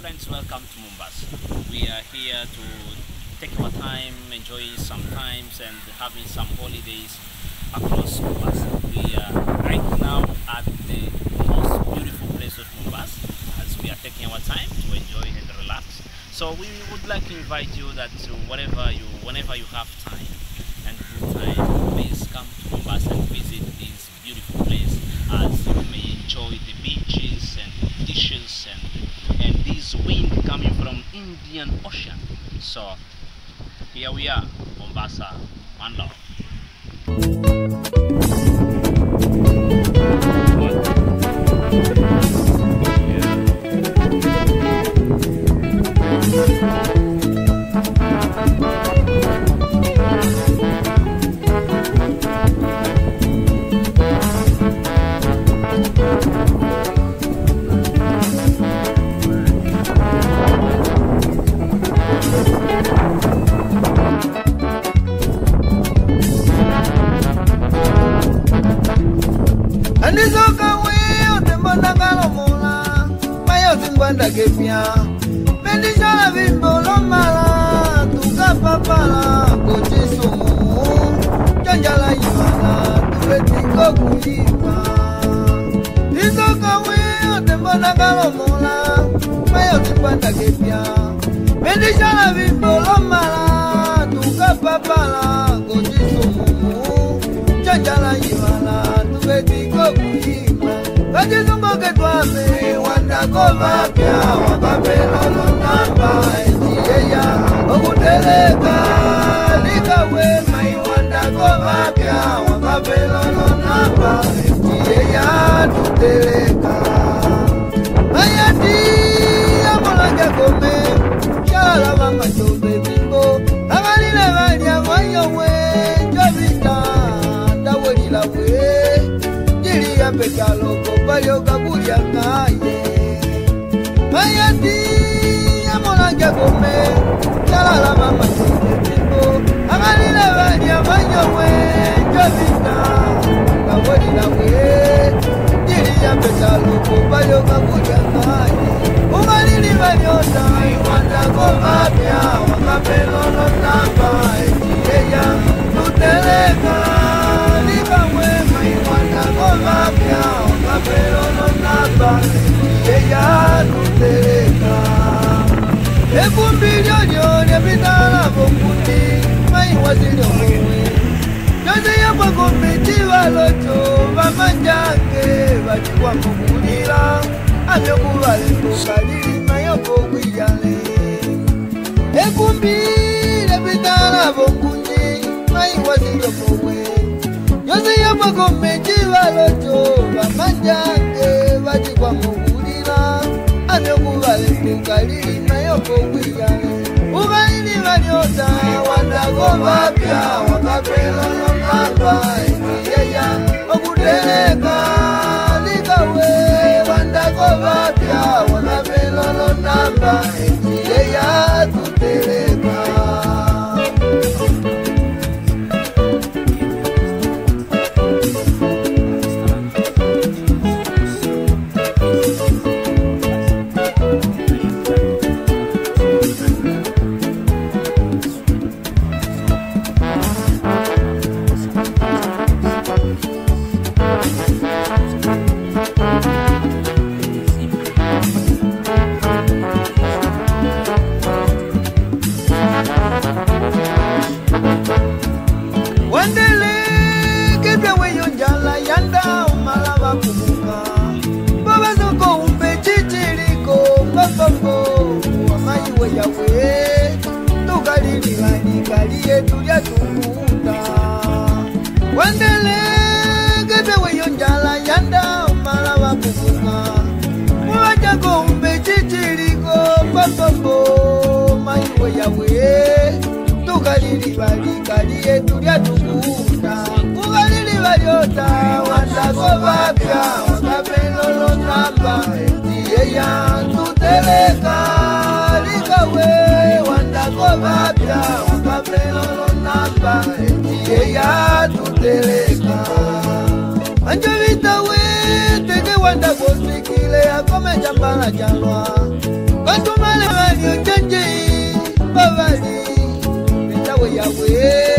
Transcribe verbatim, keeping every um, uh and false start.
friends, welcome to Mombasa. We are here to take our time, enjoy some times and having some holidays across Mombasa. We are right now at the most beautiful place of Mombasa as we are taking our time to enjoy and relax. So we would like to invite you that whatever you, whenever you have time and good time, please come to Mombasa and visit this beautiful place as you may enjoy the beaches and dishes and and this wind coming from Indian Ocean. So here we are, Mombasa, one love. Kepia Mendisha la vimbolo mala Tuka papala Kochi sumu Chanjala yimala Tuletiko kuhipa Nizo kawe Otembona kalomola Mayo zimbanda kepia Mendisha la vimbolo mala Tuka papala Kochi sumu Chanjala yimala Tuletiko kuhipa Kaji zungo ketwame Wanda kova pia Wakapelo no namba Ejiyeya Okuteleka Likawe mai Wanda kova pia Wakapelo no namba Ejiyeya Tuteleka Mayati Amolanja kome Shala mama chobe bimbo Agalile valia Wayowe Jovita Dawelila we Jiri ya pekalo Bayo kaburia kaye Mayati Amolanja kome Chala la mama chimbo Agalile vanya vanyowe Jovita Kaweli la we Jiri ya petalo Bayo kaburia kaye Umalili vanyota Iwanda kovapya Wakapelo no tamba Ejiyeya Tuteleka Likawe Iwanda kovapya Wakapelo no tamba Ejiyeya Tuteleka Ekumbi jojo Nepitala bokuti Mai wazili omewe Jose ya kwa kumiti waloto Vamanjange Vachikwa kukulila Amyokuwa lekukalili Mayoko wiyale Ekumbi Nepitala bokuti Mai wazili omewe Jose ya kwa kumiti waloto Vamanjange Vachikwa kukulila Amyokuwa lekukalili Mayoko wiyale Ugaili vanyota Wandagova pia Wakapelo no namba Ejiyeya Okuteleka Likawe Wandagova pia Wakapelo no namba Ejiyeya Tuteleka Anjovita we, teke wanda kosikile, akome jambala jalwa. Kantu Babali, Betawe Yahweh.